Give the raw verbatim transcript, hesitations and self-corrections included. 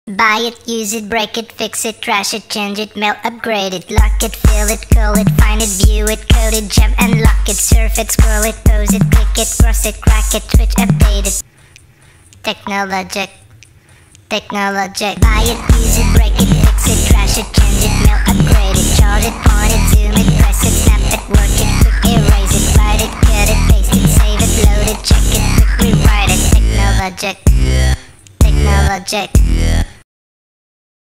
Buy it, use it, break it, fix it, trash it, change it, melt, upgrade it, lock it, fill it, call it, find it, view it, code it, jump and lock it, surf it, scroll it, pose it, click it, cross it, crack it, switch, update it. Technologic, technologic. Buy it, use it, break it, fix it, trash it, change it, melt, upgrade it, charge it, point it, zoom it, press it, snap it, work it, quick erase it, write it, cut it, paste it, save it, load it, check it, quick rewrite it. Technologic, technologic.